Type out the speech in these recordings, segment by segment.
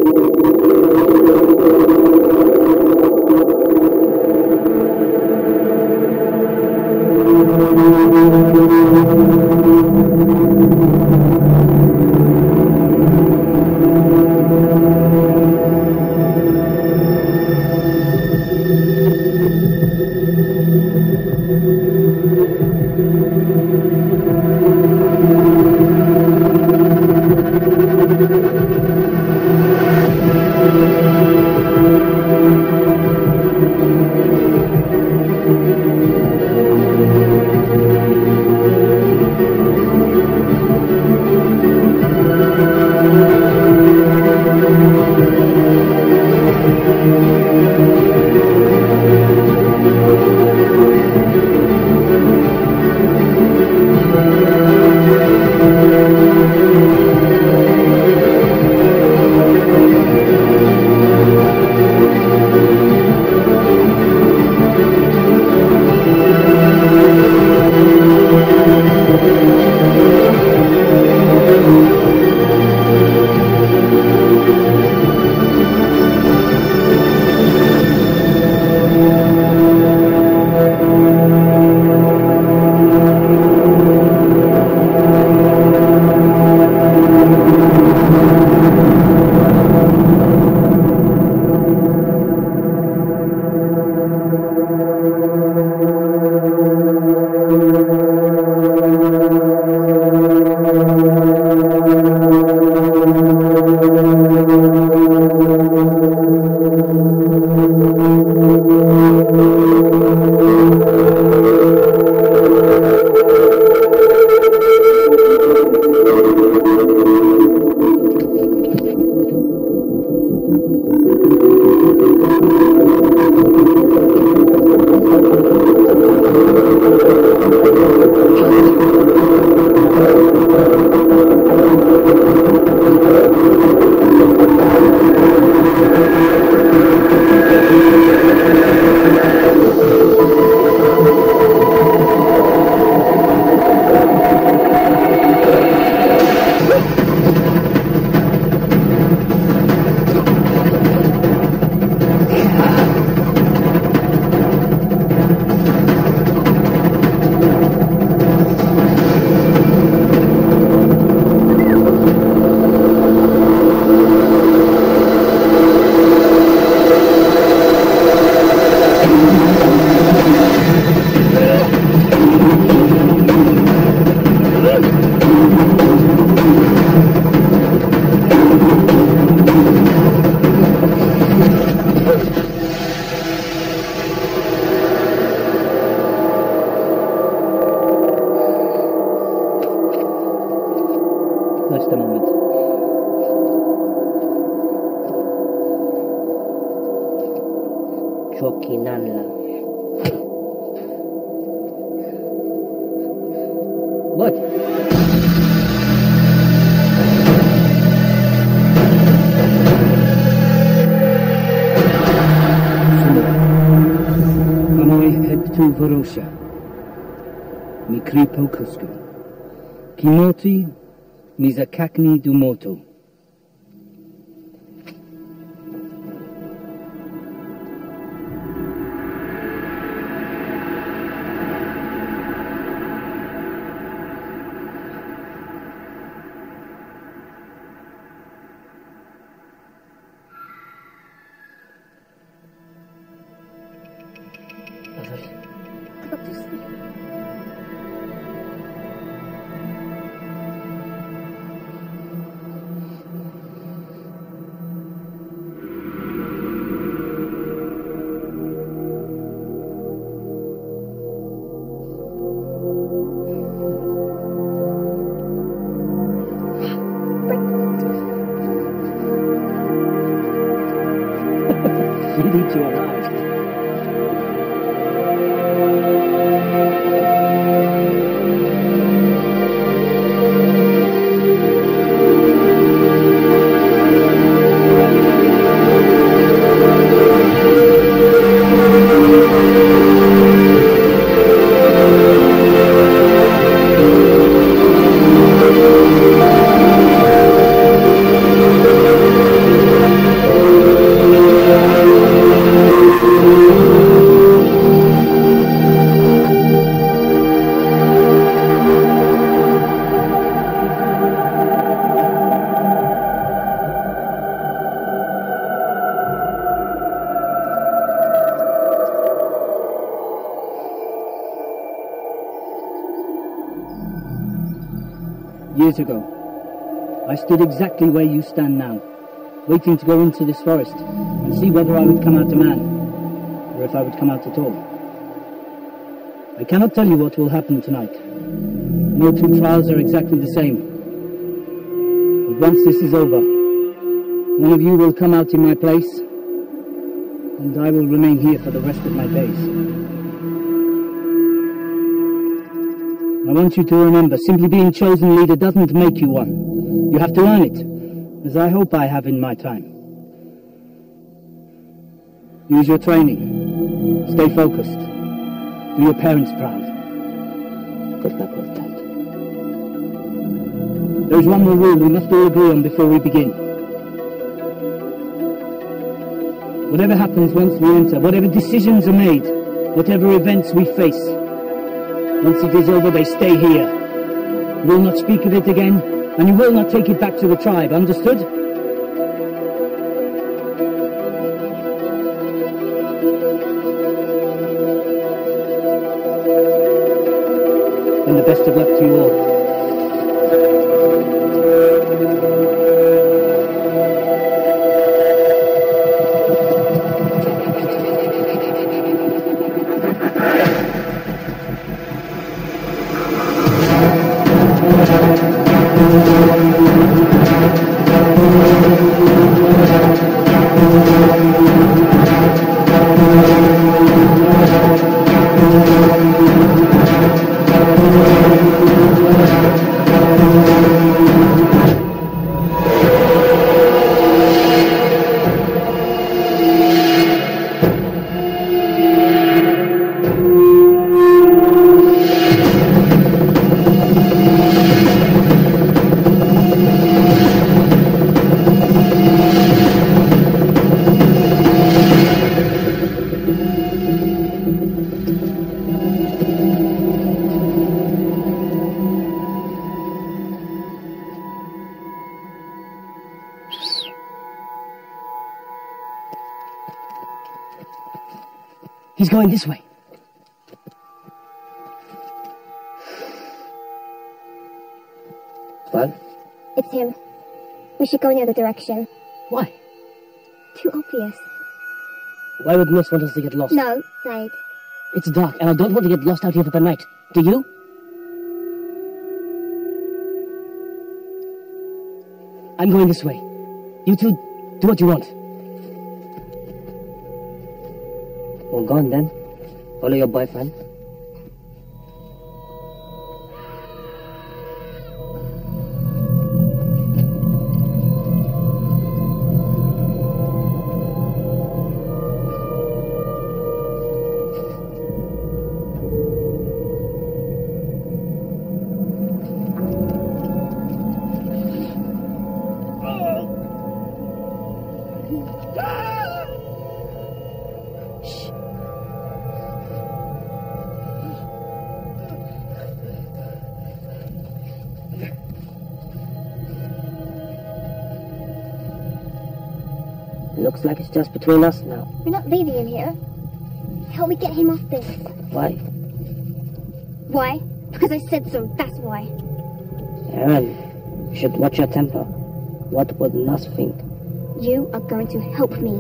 Chokinanla. What? Amoy head to Varosha. Mikri Pokusko. Kimoti Mizakakni Dumoto. You need to arrive. Years ago, I stood exactly where you stand now, waiting to go into this forest and see whether I would come out a man, or if I would come out at all. I cannot tell you what will happen tonight. No two trials are exactly the same. But once this is over, one of you will come out in my place, and I will remain here for the rest of my days. I want you to remember, simply being chosen leader doesn't make you one. You have to earn it, as I hope I have in my time. Use your training. Stay focused. Do your parents proud. Good luck with that. There is one more rule we must all agree on before we begin. Whatever happens once we enter, whatever decisions are made, whatever events we face, once it is over, they stay here. You will not speak of it again, and you will not take it back to the tribe, understood? And the best of luck to you all. He's going this way. What? It's him. We should go in the other direction. Why? Too obvious. Why would Miss want us to get lost? No, Jade. It's dark, and I don't want to get lost out here for the night. Do you? I'm going this way. You two, do what you want. Well, go on then. Follow your boyfriend. Looks like it's just between us now. We're not leaving him here. Help me get him off this. Why? Why? Because I said so, that's why. Aaron, you should watch your temper. What would Nuss think? You are going to help me.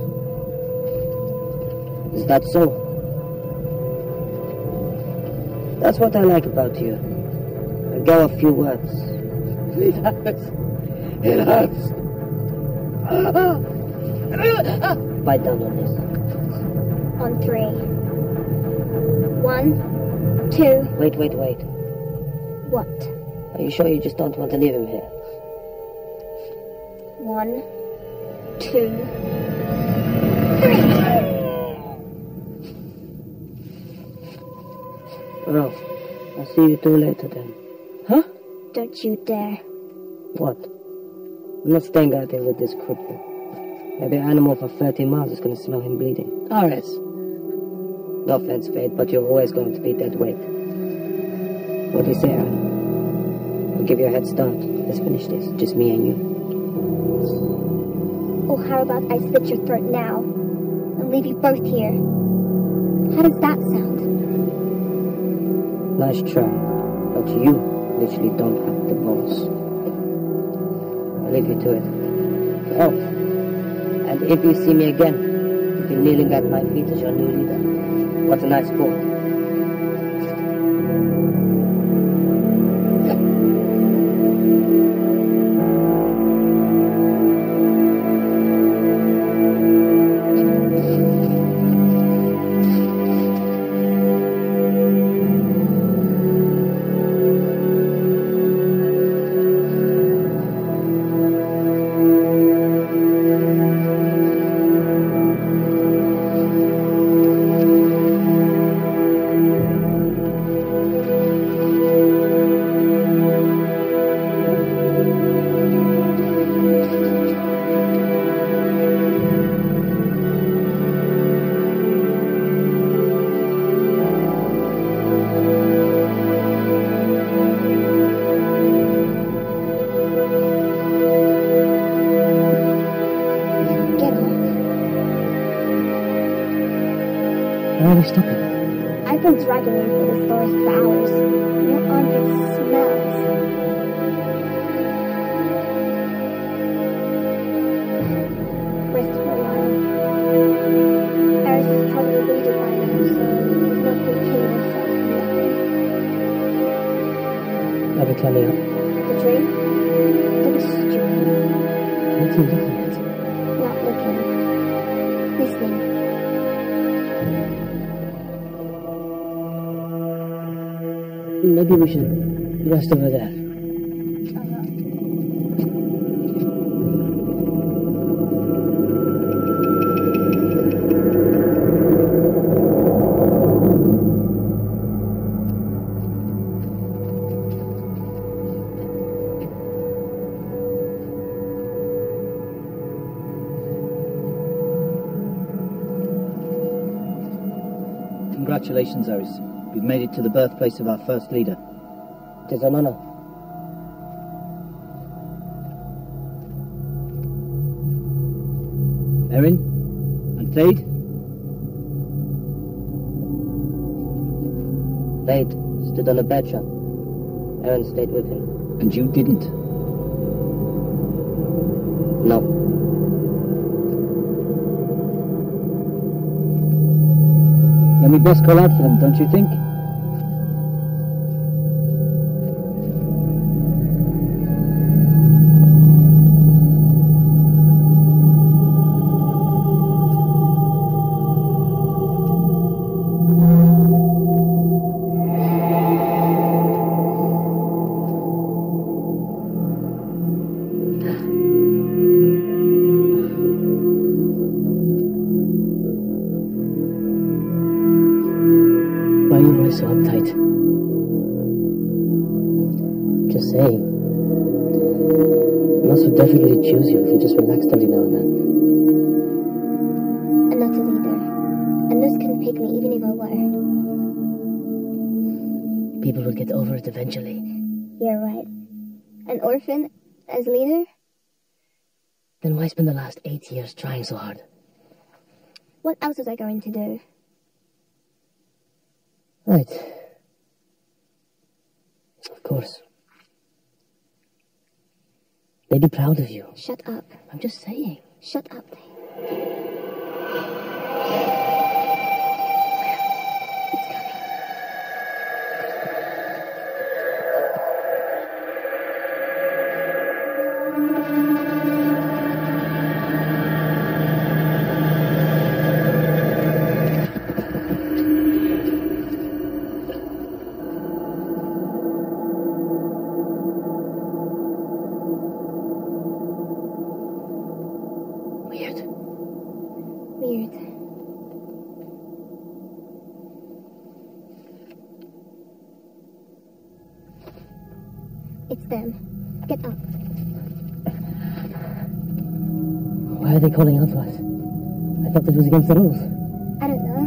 Is that so? That's what I like about you. I go a few words. It hurts. It hurts. Bite down on this. On 3. 1, 2... Wait. What? Are you sure you just don't want to leave him here? 1, 2, 3. Well, I'll see you two later then. Huh? Don't you dare. What? I'm not staying out there with this cripple. Maybe an animal for 30 miles is going to smell him bleeding. Alright. No offense, Fade, but you're always going to be dead weight. What do you say, Aaron? I'll give you a head start. Let's finish this. Just me and you. Or how about I slit your throat now and leave you both here? How does that sound? Nice try. But you literally don't have the balls. I'll leave you to it. Oh, and if you see me again, you'll be kneeling at my feet as your new leader. What a nice quote. Why are we stopping? I've been dragging you through this forest for hours. Your armpit smells. Rest for a while. Eris is probably bleeding by now, so he's not been killing himself for nothing. I'll be climbing up. The dream? Don't be stupid. What's he looking at? Not looking. Listening. Maybe we should rest over there. Congratulations, Eris. We've made it to the birthplace of our first leader. It is an honor. Erin? And Thade? Thade stood on a bed shop. Erin stayed with him. And you didn't? No. Then we best call out for them, don't you think? Why are you always so uptight? Just saying. Moss would definitely choose you if you just relaxed every now and then. I'm not a leader. A nurse couldn't pick me even if I were. People will get over it eventually. You're right. An orphan as leader? Then why spend the last 8 years trying so hard? What else was I going to do? Right. Of course. They'd be proud of you. Shut up. I'm just saying. Shut up. Weird. It's them. Get up. Why are they calling out to us? I thought it was against the rules. I don't know.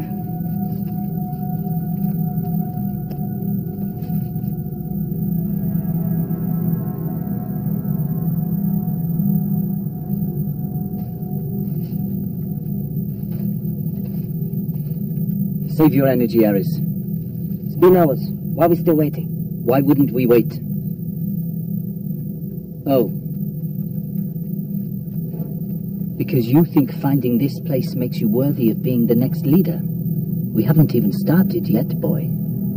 Save your energy, Eris. It's been hours. Why are we still waiting? Why wouldn't we wait? Oh. Because you think finding this place makes you worthy of being the next leader. We haven't even started yet, boy.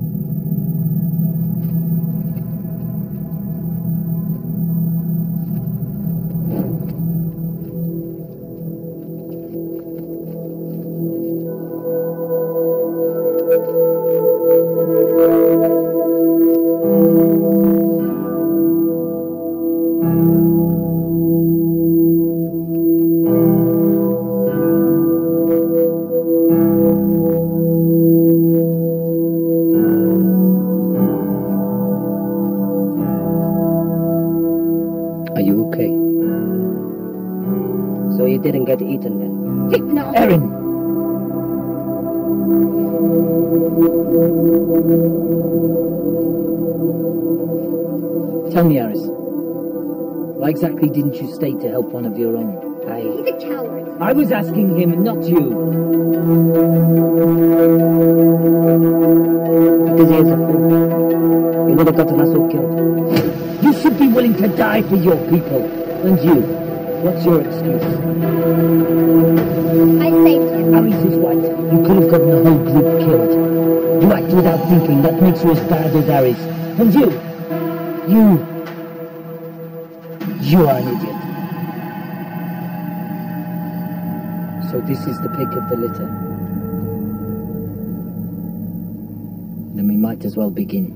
Didn't get eaten then. No. Erin! Tell me, Aris, why exactly didn't you stay to help one of your own? He's a coward. I was asking him, not you. Because he is a fool. He would have gotten us all killed. You should be willing to die for your people. And you? What's your excuse? I saved him. Aris is right. You could have gotten the whole group killed. You act without thinking. That makes you as bad as Aris. And you are an idiot. So this is the pick of the litter. Then we might as well begin.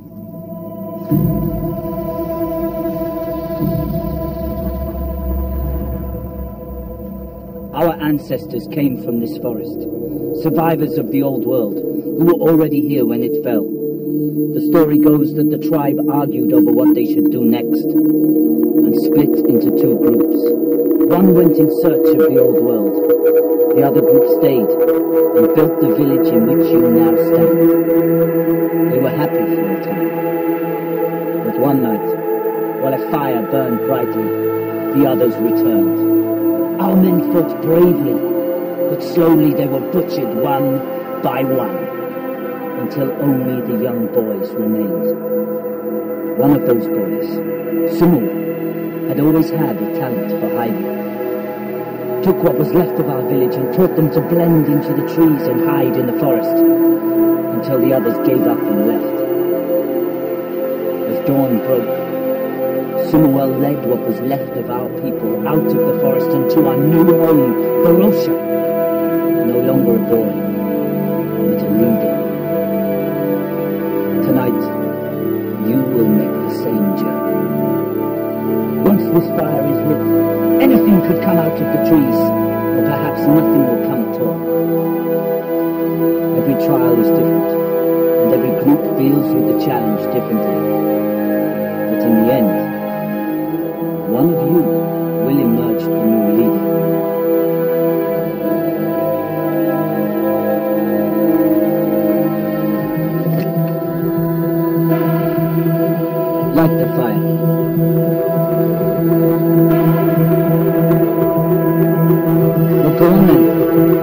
Our ancestors came from this forest, survivors of the old world, who were already here when it fell. The story goes that the tribe argued over what they should do next, and split into two groups. One went in search of the old world. The other group stayed, and built the village in which you now stand. They were happy for a time. But one night, while a fire burned brightly, the others returned. Our men fought bravely, but slowly they were butchered one by one, until only the young boys remained. One of those boys, Sumo, had always had a talent for hiding. Took what was left of our village and taught them to blend into the trees and hide in the forest, until the others gave up and left. As dawn broke, Sumo led what was left of our people out of the forest and to our new home, Varosha. No longer a boy, but a leader. Tonight, you will make the same journey. Once this fire is lit, anything could come out of the trees, or perhaps nothing will come at all. Every trial is different, and every group deals with the challenge differently. But in the end, one of you will emerge the new leader. Light the fire. Well, go on then.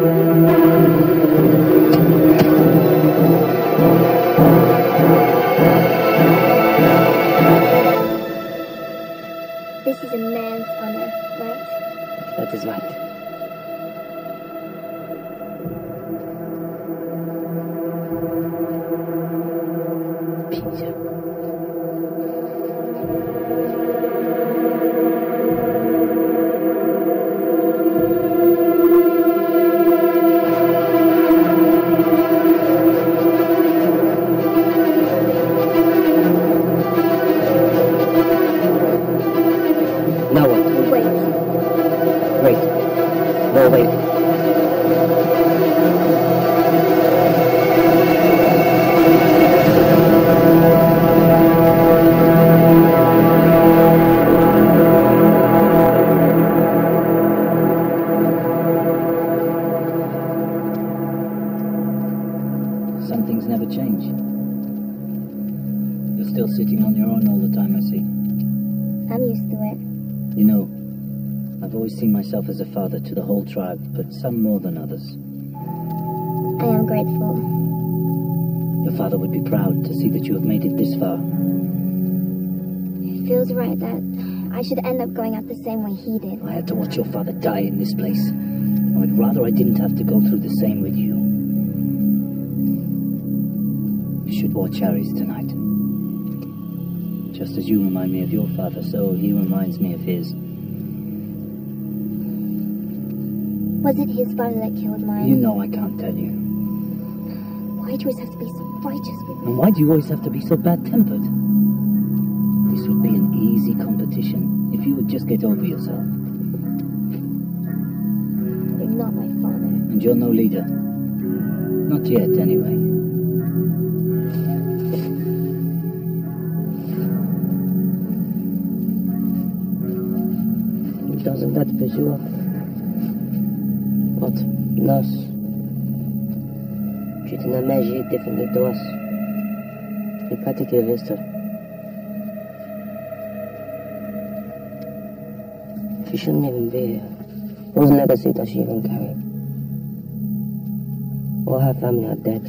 This is a man's honor, right? That is right. Peter. Now what? Wait. Wait. No, wait. Some things never change. You're still sitting on your own all the time, I see. I'm used to it. You know, I've always seen myself as a father to the whole tribe, but some more than others. I am grateful. Your father would be proud to see that you have made it this far. It feels right that I should end up going out the same way he did. I had to watch your father die in this place. I'd rather I didn't have to go through the same with you. You should watch Harry's tonight. Just as you remind me of your father, so he reminds me of his. Was it his father that killed mine? You know I can't tell you. Why do you always have to be so righteous with me? And why do you always have to be so bad-tempered? This would be an easy competition if you would just get over yourself. You're not my father. And you're no leader. Not yet, anyway. Doesn't that piss you off? What? Nurse? Treating the magie differently to us. We practically arrest her. She shouldn't even be here. Whose legacy does she even carry? All her family are dead.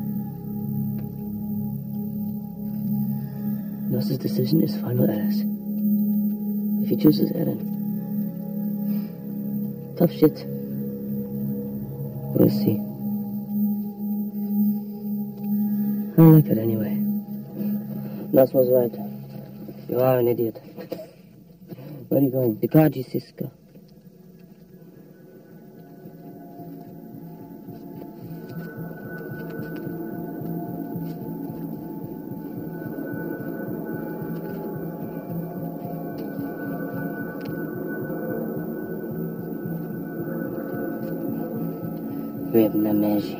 Nurse's decision is final, Alice. If he chooses Ellen, tough shit. We'll see. I like it anyway. Nurse was right. You are an idiot. Where are you going? Wychodzi, Siska. Written a magie.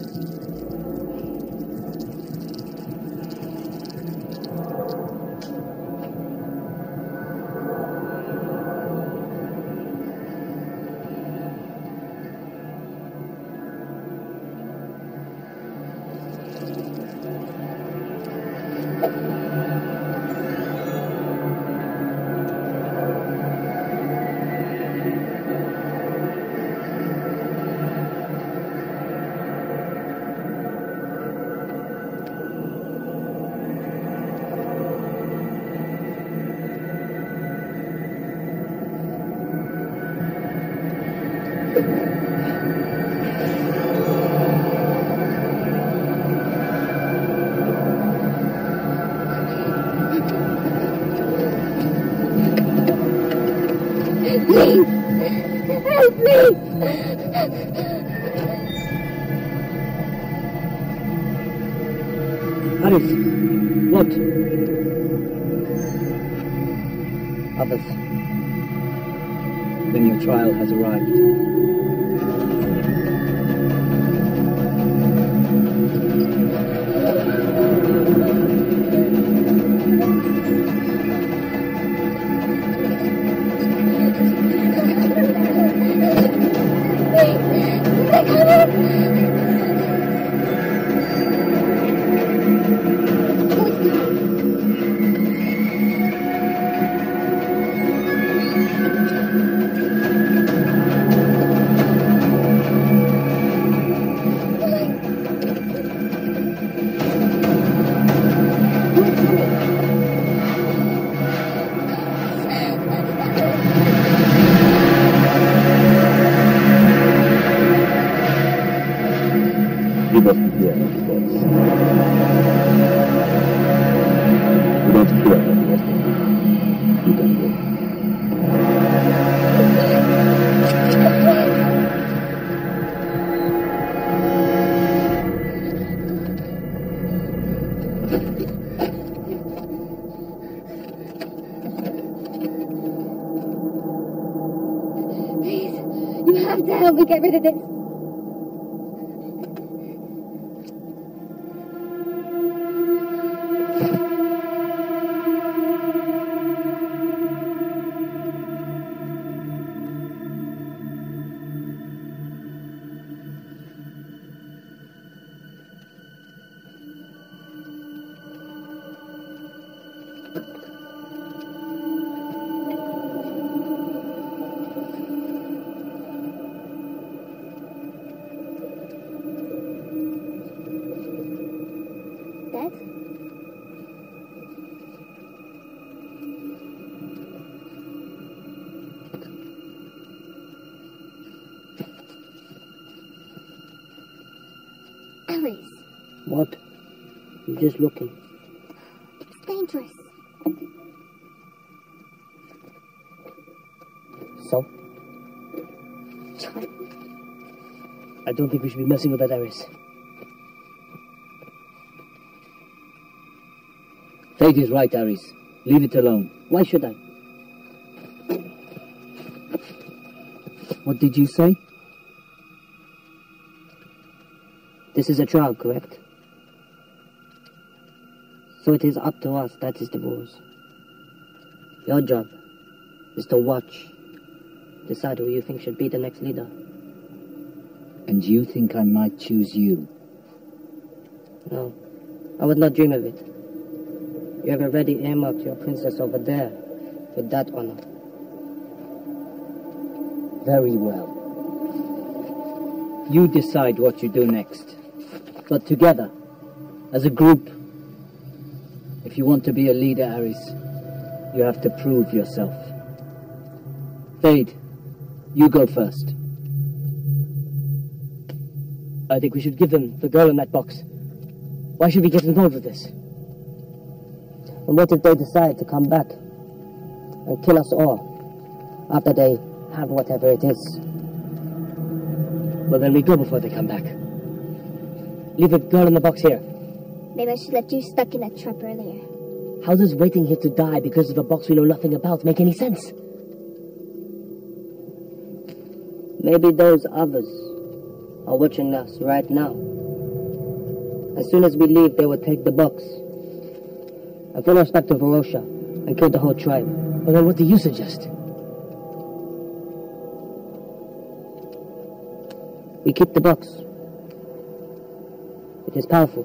Please! Help me! Alice! What? Others. Then your trial has arrived. You must be here, boss. You don't care about the rest of me. You can go. Please, you have to help me get rid of this. Ares, What? I'm just looking. it's dangerous. So? Tribe. I don't think we should be messing with that Ares. Fate is right, Ares. Leave it alone. Why should I? What did you say? This is a trial, correct? So it is up to us, that is the rules. Your job is to watch, decide who you think should be the next leader. And you think I might choose you? No, I would not dream of it. You have already earmarked your princess over there with that honor. Very well. You decide what you do next. But together, as a group, if you want to be a leader, Ares, you have to prove yourself. Fade, you go first. I think we should give them the girl in that box. Why should we get involved with this? And what if they decide to come back and kill us all after they have whatever it is? Well, then we go before they come back. Leave the girl in the box here. Maybe I should let you stuck in that trap earlier. How does waiting here to die because of a box we know nothing about make any sense? Maybe those others are watching us right now. As soon as we leave, they will take the box and follow us back to Varosha and kill the whole tribe. Well, then what do you suggest? We keep the box. It is powerful.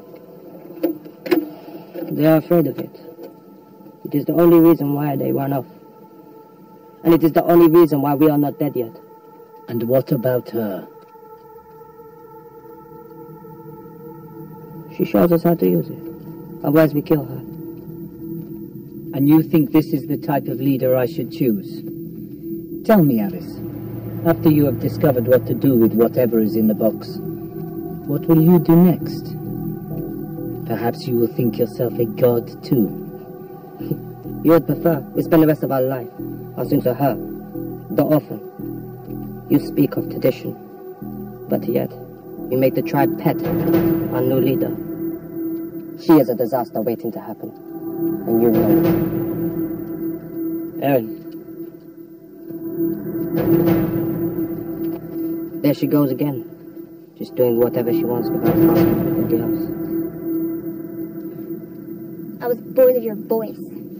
They are afraid of it. It is the only reason why they run off. And it is the only reason why we are not dead yet. And what about her? She shows us how to use it. Otherwise we kill her. And you think this is the type of leader I should choose? Tell me, Ares, after you have discovered what to do with whatever is in the box, what will you do next? Perhaps you will think yourself a god too. You would prefer we spend the rest of our life answering to her, the orphan. You speak of tradition, but yet you make the tribe pet our new leader. She is a disaster waiting to happen, and you know it. Aaron. There she goes again, just doing whatever she wants without asking anybody else. I was bored of your voice.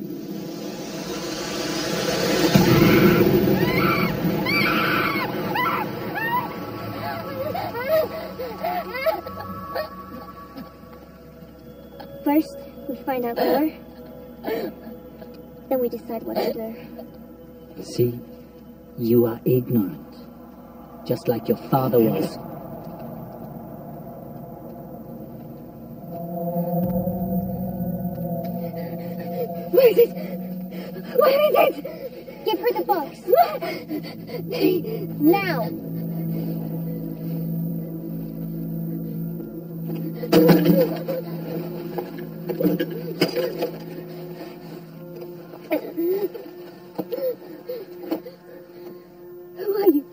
First, we find out more. Then we decide what to do. See, you are ignorant, just like your father was. Where is it? Where is it? Give her the box. Now. Who are you?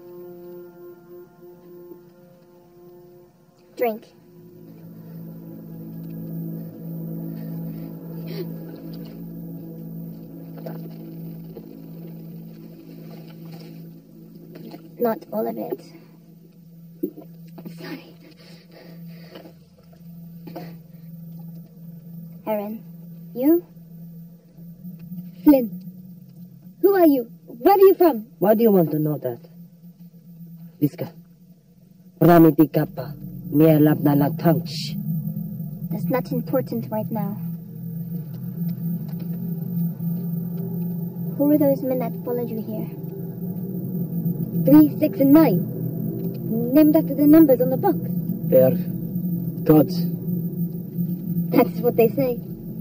Drink. Not all of it. Sorry. Aaron, you? Flynn. Who are you? Where are you from? Why do you want to know that? Liska. Pramiti kappa. Mia labna la tangch. That's not important right now. Who were those men that followed you here? 3, 6, and 9. Named after the numbers on the box. They are gods. That's what they say.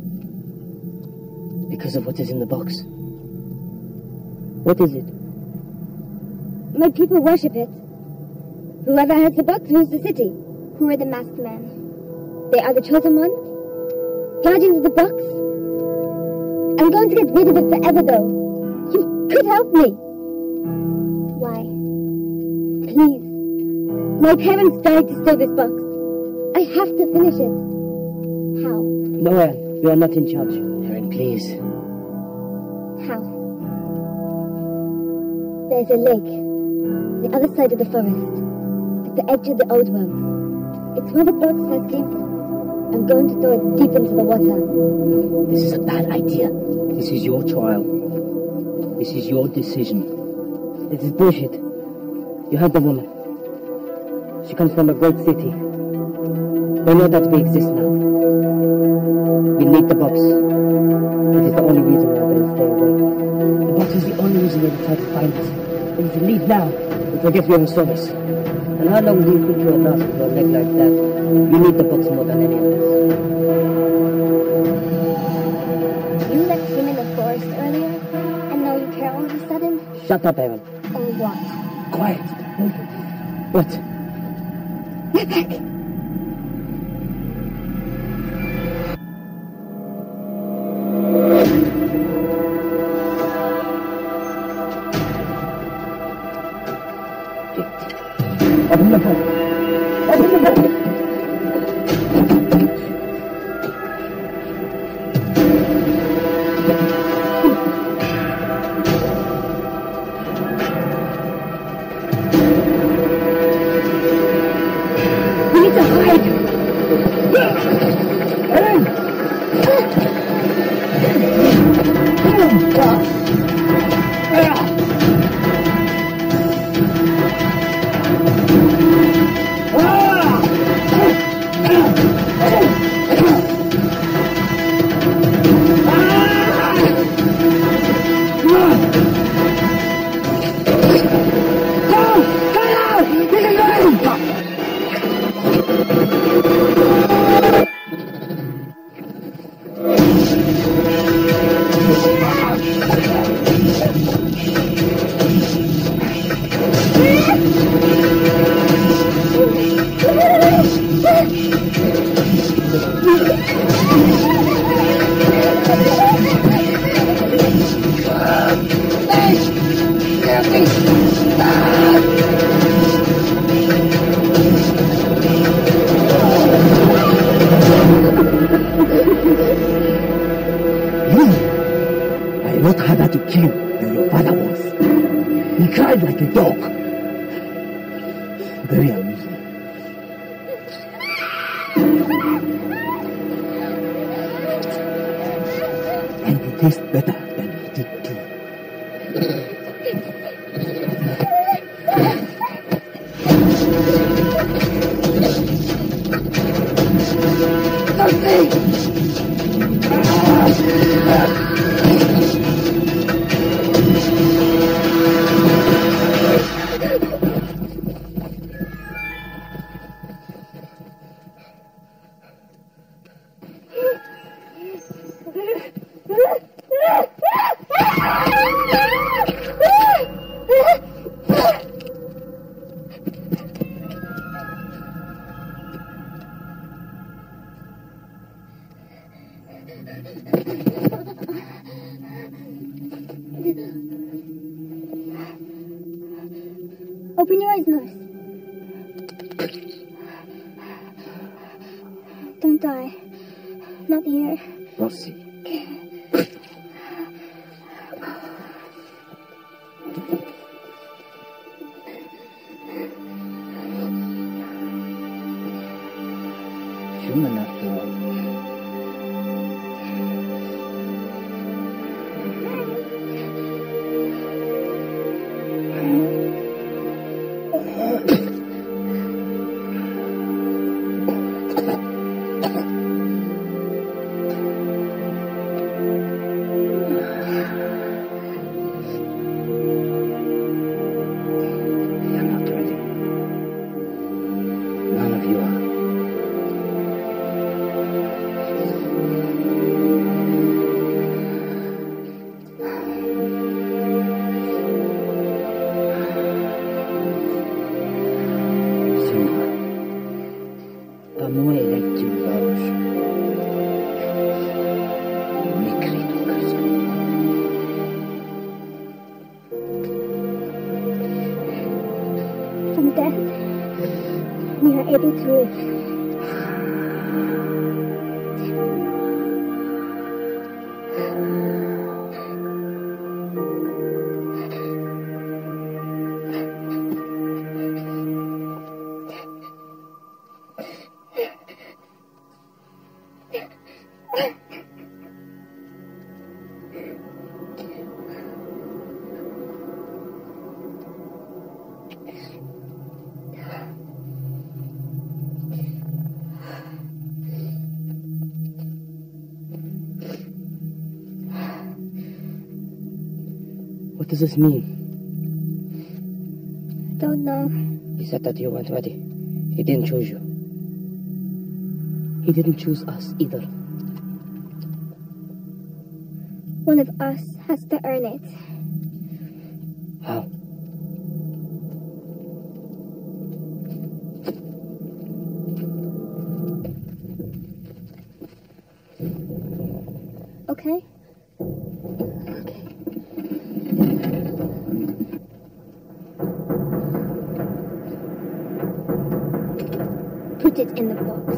Because of what is in the box. What is it? My people worship it. Whoever has the box rules the city. Who are the masked men? They are the chosen ones? Guardians of the box? I'm going to get rid of it forever, though. You could help me. Why? Please. My parents died to steal this box. I have to finish it. How? No, Aaron, you are not in charge. Aaron, please. How? There's a lake. The other side of the forest. At the edge of the old world. It's where the box first came from. I'm going to throw it deep into the water. This is a bad idea. This is your trial. This is your decision. This is bullshit. You heard the woman. She comes from a great city. They know that we exist now. We need the box. It is the only reason why they will stay away. The box is the only reason they will try to find us. And if we leave now, we forget we are in service. And how long do you think you will last with your leg like that? You need the box more than any of us. You left him in the forest earlier, and now you care all of a sudden? Shut up, Aaron. Or what? Quiet. What? My back. Open the box. Open the box. We need to hide. Aaron! I worked harder to kill than your father was. He cried like a dog. Very amusing. And he tastes better than he did too. Open your eyes, nurse. Don't die. Not here. Rossi. Human after all. I'm not ready. None of you are. Pas moi, Eric, tu vas. from death, we are able to live. What does this mean? I don't know. He said that you weren't ready. He didn't choose you. He didn't choose us either. One of us has to earn it. How? Okay? Put it in the box.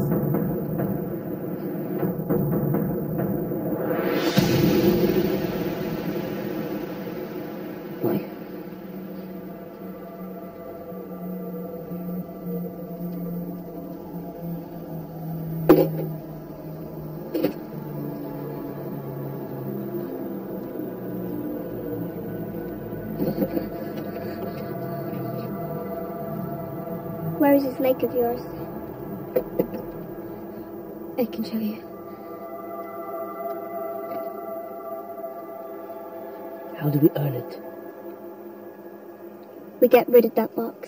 Why? Where is this lake of yours? I can show you. How do we earn it? We get rid of that box.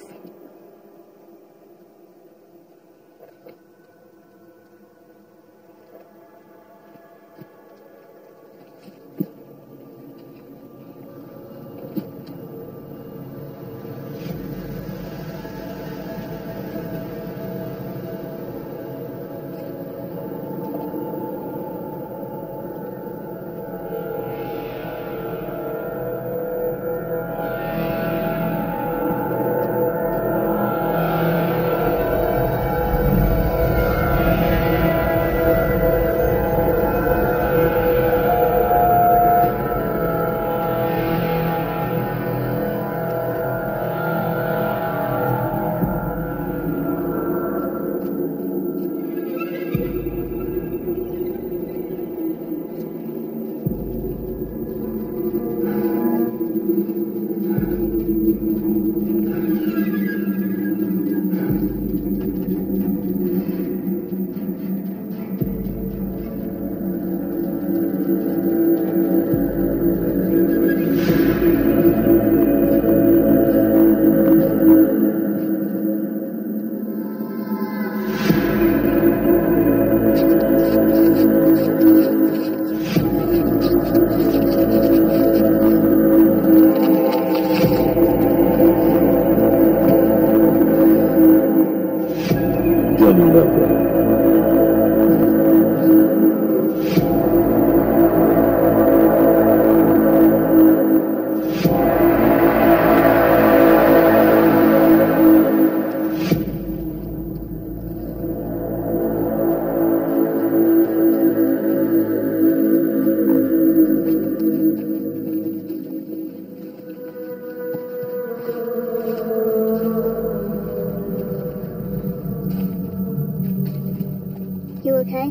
You okay?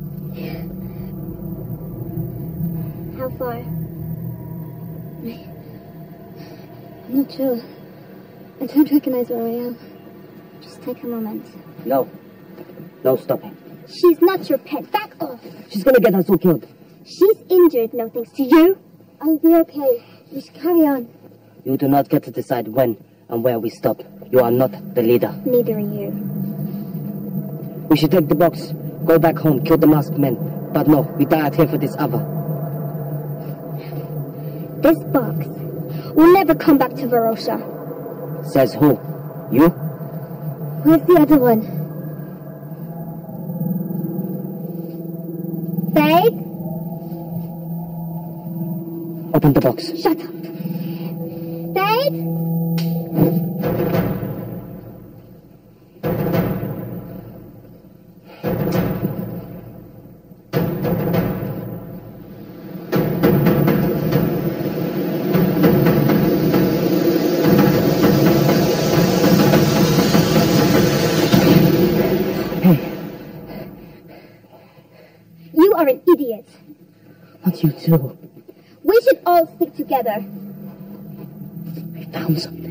How far? I'm not sure. I don't recognize where I am. Just take a moment. No. No stopping. She's not your pet. Back off. She's gonna get us all killed. She's injured, no thanks to you. I'll be okay. We should carry on. You do not get to decide when and where we stop. You are not the leader. Neither are you. We should take the box, go back home, kill the masked men. But no, we die out here for this other. This box will never come back to Varosha. Says who? You? Where's the other one? Babe? Open the box. Shut up. Babe? are an idiot. Not you too. We should all stick together. I found something.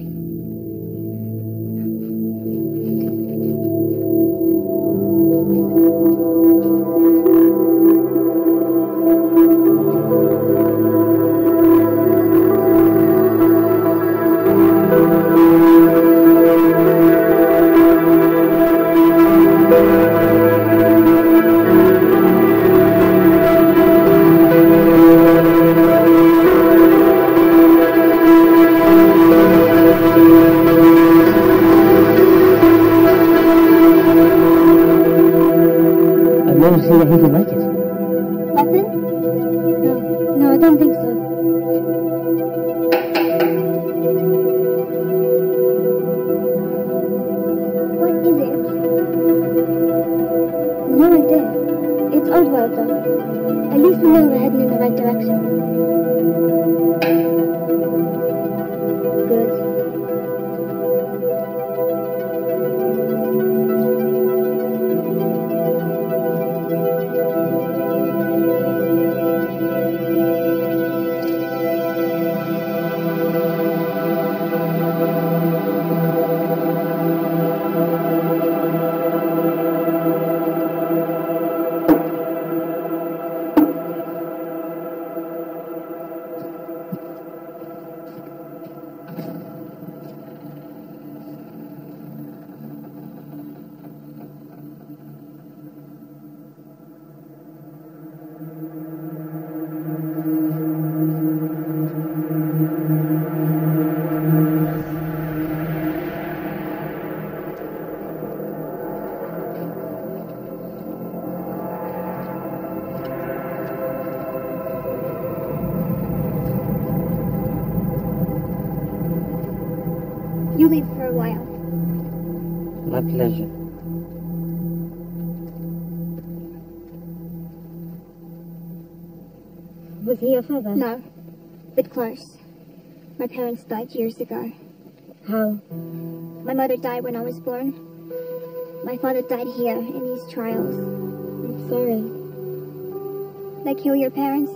Anything like it? Nothing? No, I don't think so. What is it? No idea. It's old world though. At least we know we're heading in the right direction. Good. You leave for a while. My pleasure. Was he your father? No, but close. My parents died years ago. How? My mother died when I was born. My father died here in these trials. I'm sorry. They kill your parents?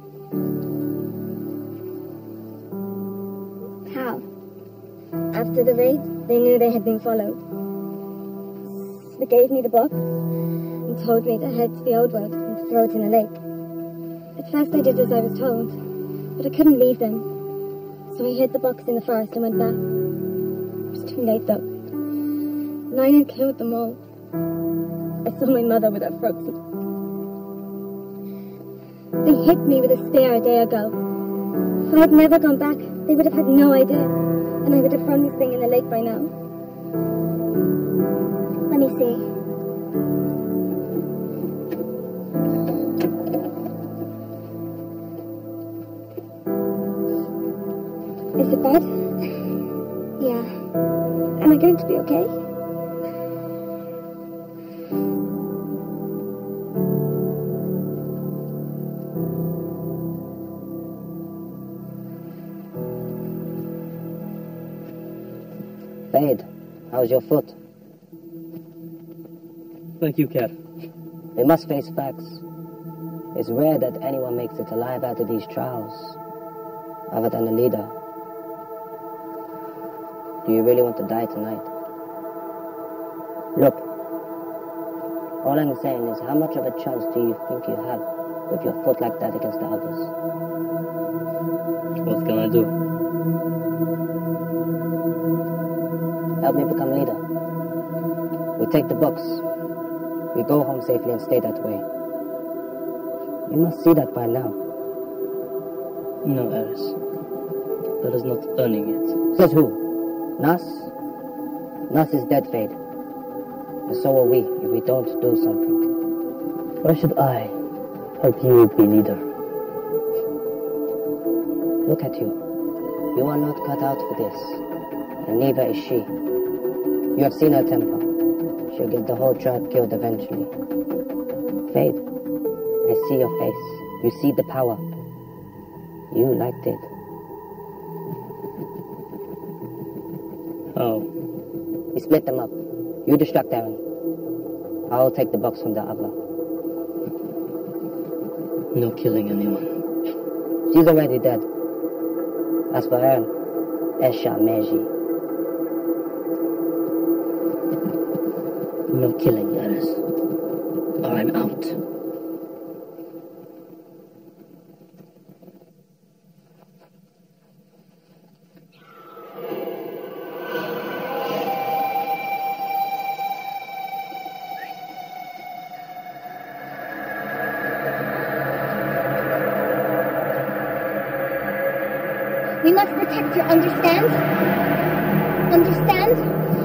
How? After the raid, they knew they had been followed. They gave me the box and told me to head to the old world and throw it in a lake. At first I did as I was told, but I couldn't leave them. So I hid the box in the forest and went back. It was too late though. 9 had killed them all. I saw my mother with her frozen. They hit me with a spear a day ago. If I had never gone back, they would have had no idea. And I would have thrown this thing in the lake by now. Let me see. Is it bad? Yeah. Am I going to be okay? Jade, how's your foot? Thank you, Cat. We must face facts. It's rare that anyone makes it alive out of these trials, other than the leader. Do you really want to die tonight? Look, all I'm saying is, how much of a chance do you think you have with your foot like that against the others? What can I do? Help me become leader. We take the box. We go home safely and stay that way. You must see that by now. No, Eris. That is not earning it. Says who? Nas? Nas is dead, Fade. And so are we, if we don't do something. Why should I help you be leader? Look at you. You are not cut out for this. And neither is she. You have seen her temper. She'll get the whole tribe killed eventually. Fade, I see your face. You see the power. You liked it. How? We split them up. You distract Aaron. I'll take the box from the other. No killing anyone. She's already dead. As for her, Esha Meji. No killing, Eris. Or I'm out. We must protect her, understand? Understand?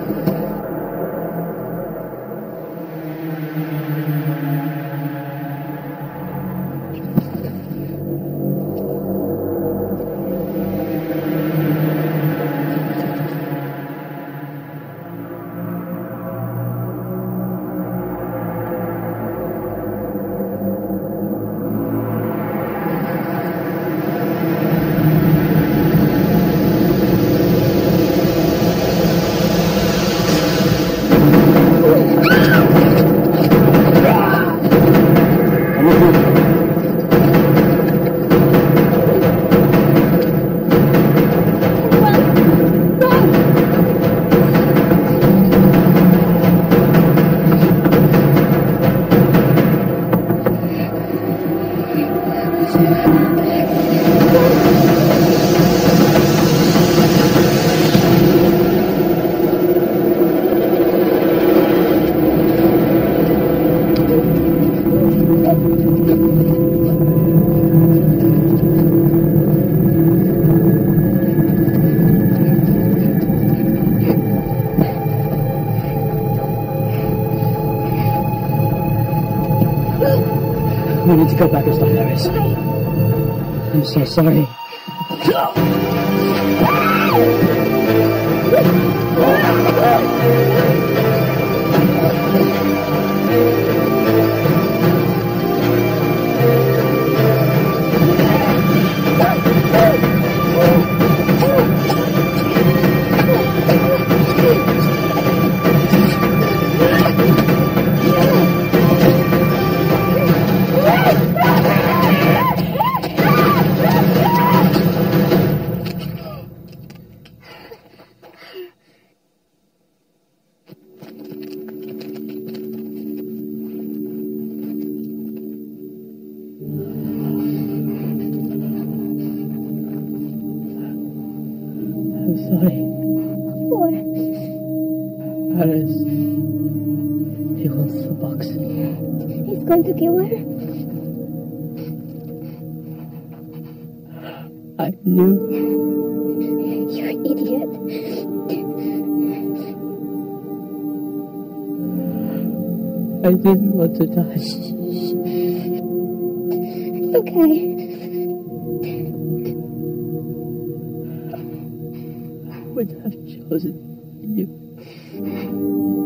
We need to go back and stop Eris. I'm so sorry. I'm sorry. For Eris. He wants the box. he's going to kill her? I knew. You idiot. I didn't want to die. It's okay. I would have chosen you.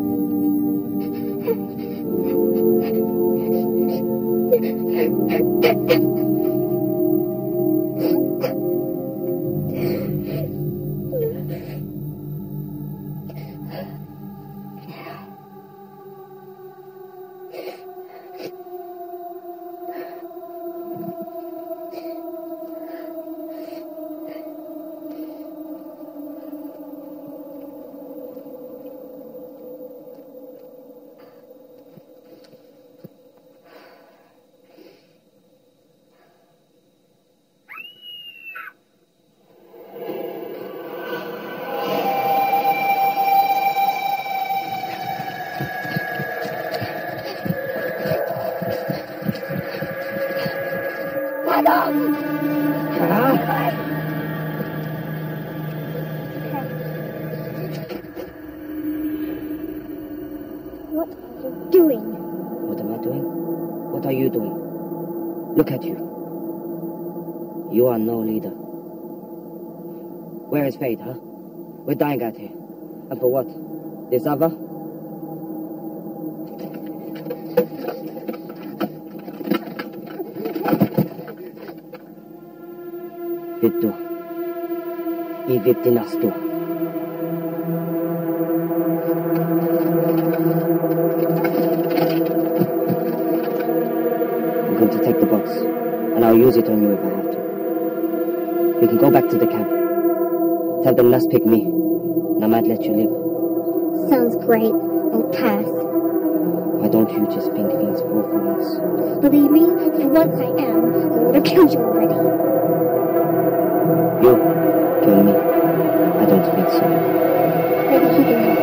What are you doing? What am I doing? What are you doing? Look at you. You are no leader. Where is fate, huh? We're dying out here. And for what? This other? Vittu. I vittinastu. I'm going to take the box. use it on you if I have to. We can go back to the camp. Tell them Nuss picked me, and I might let you live. Sounds great. I'll pass. Why don't you just think things through for once? Believe me, for once I am. I would have killed you already. You kill me? I don't think so. Maybe he can help.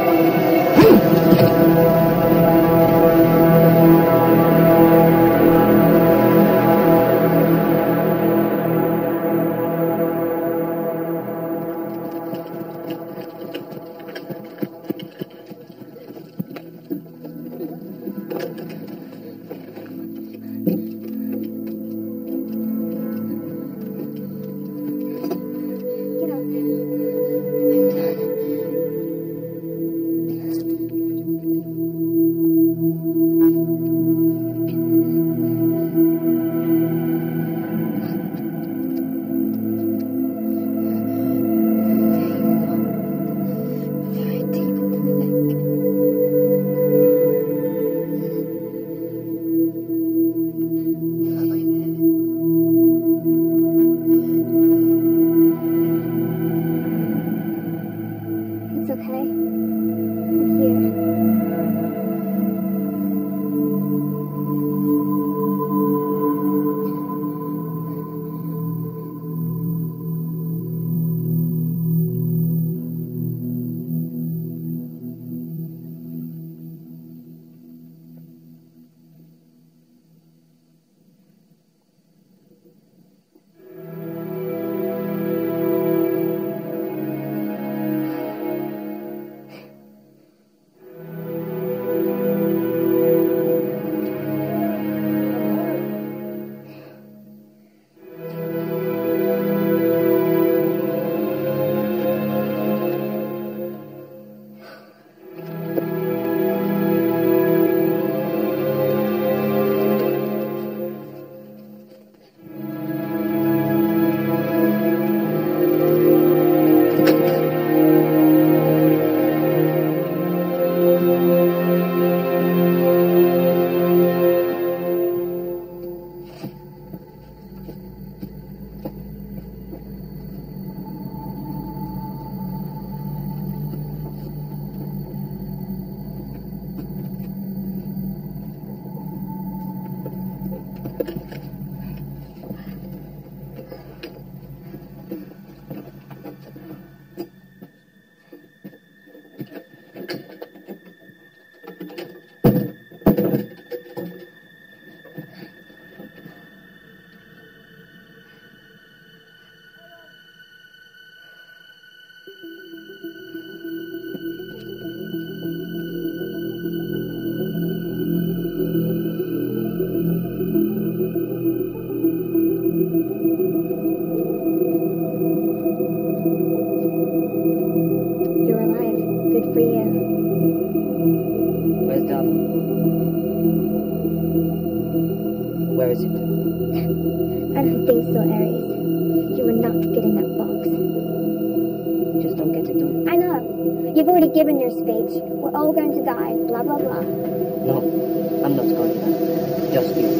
Given your speech, we're all going to die, blah, blah, blah. No, I'm not going to die. Just you.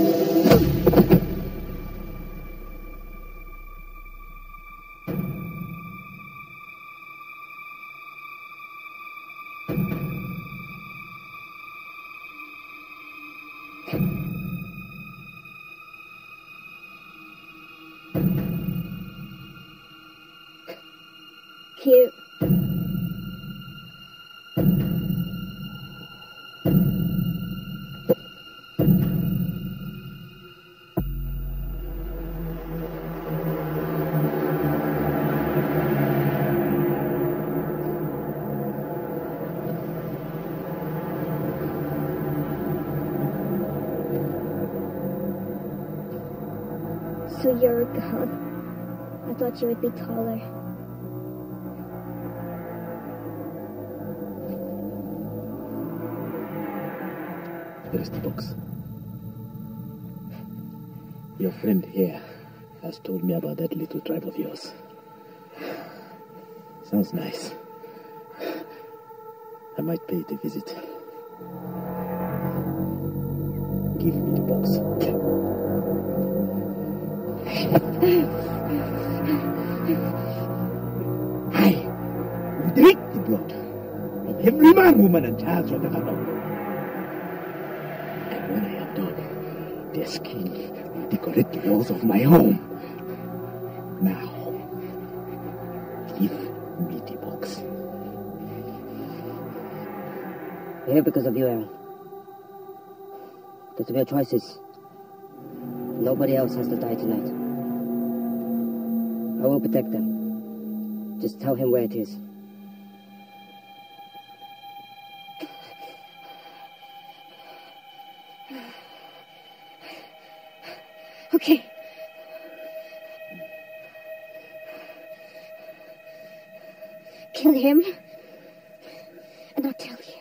Cute. So you're a girl. I thought you would be taller. Here is the box. Your friend here has told me about that little tribe of yours. Sounds nice. I might pay it a visit. Give me the box. I will drink the blood of every man, woman, and child you have ever known. And when I am done, their skin will decorate the walls of my home. Now, give me the box. We're here because of you, Aaron. Because of your choices. Nobody else has to die tonight. I will protect them. Just tell him where it is. Okay. Kill him, and I'll tell you.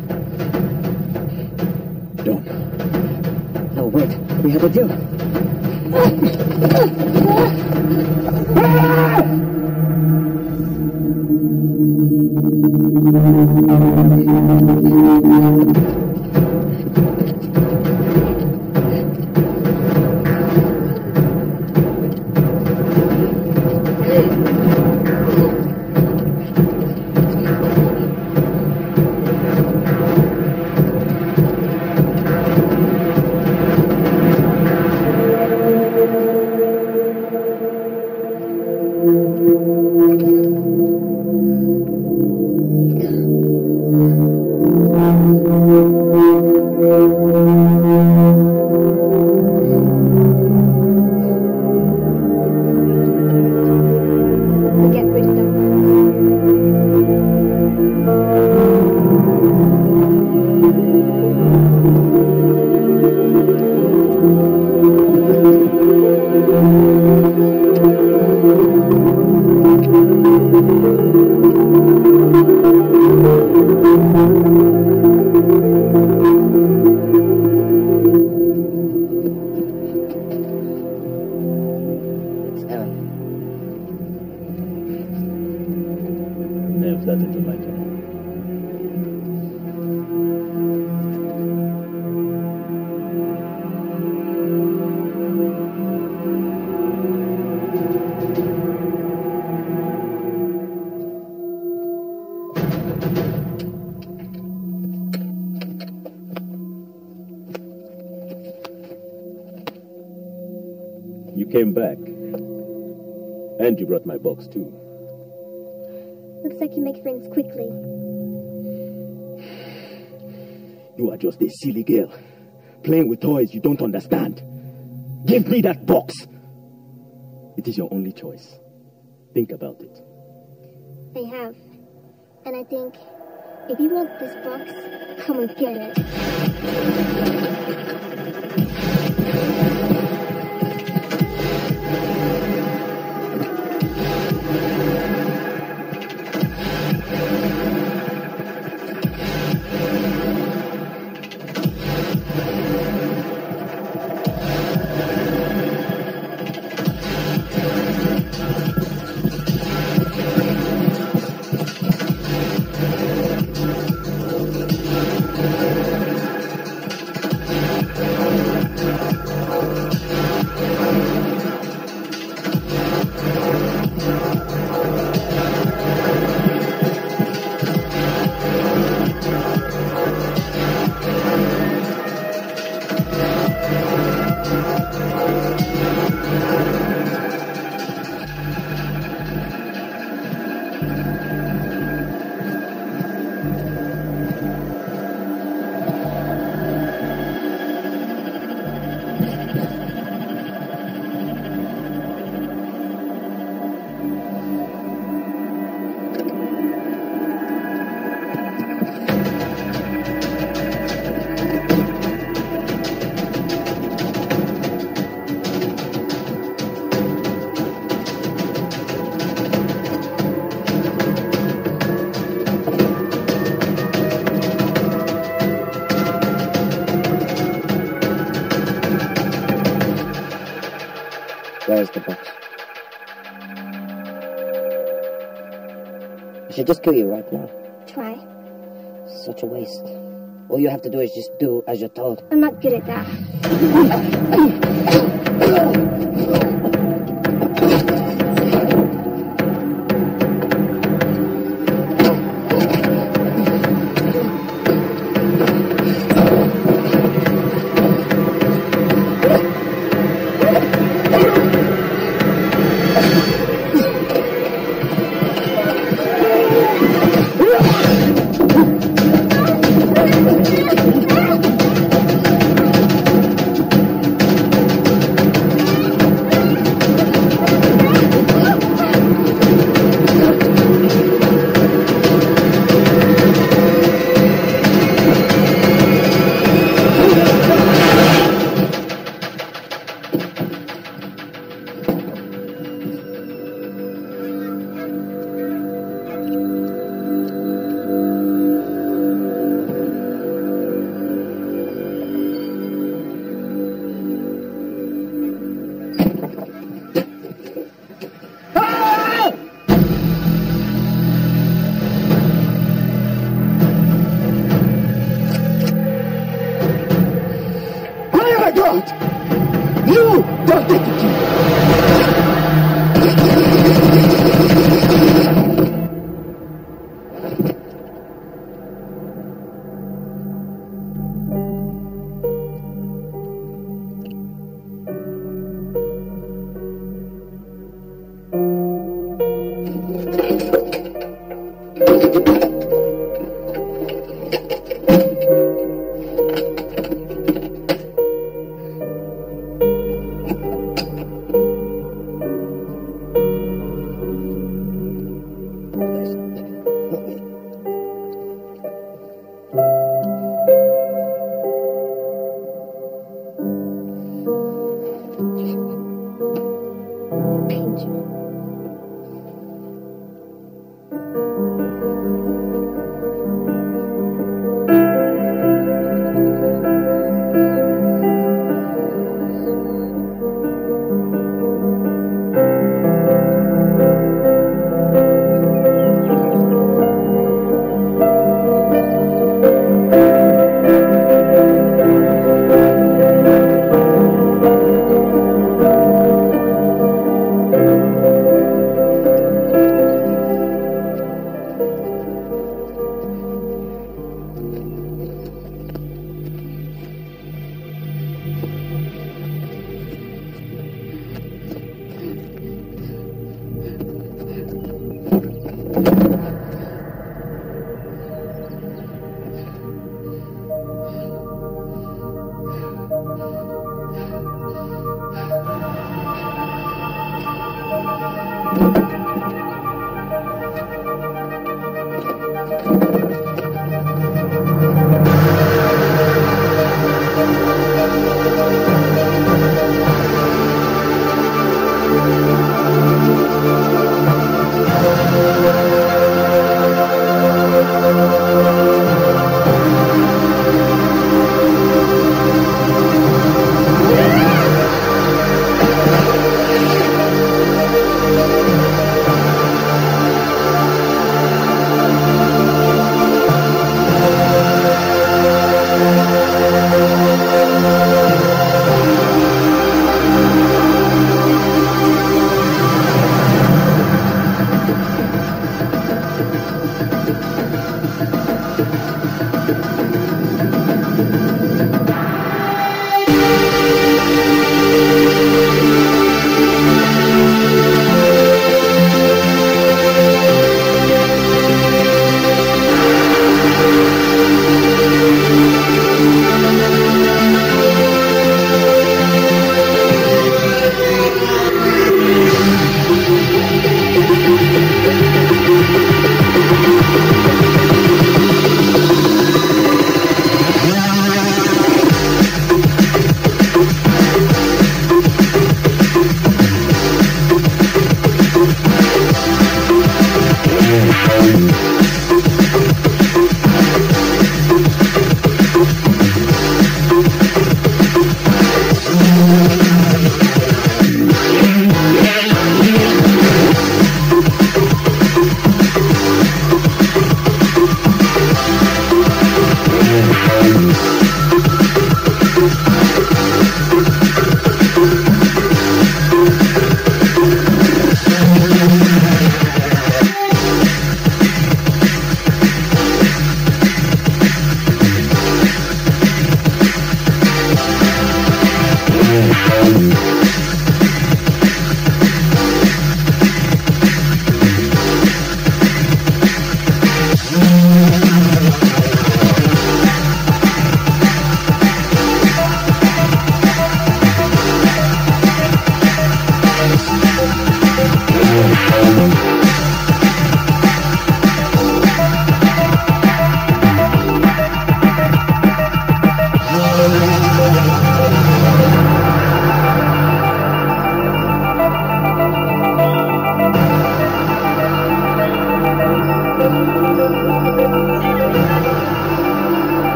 Don't. No, wait. We have a deal. You came back. And you brought my box, too. Looks like you make friends quickly. You are just a silly girl, playing with toys you don't understand. Give me that box. It is your only choice. Think about it. I have. And I think, if you want this box, come and get it. Where's the box? I should just kill you right now. Try. Such a waste. All you have to do is just do as you're told. I'm not good at that.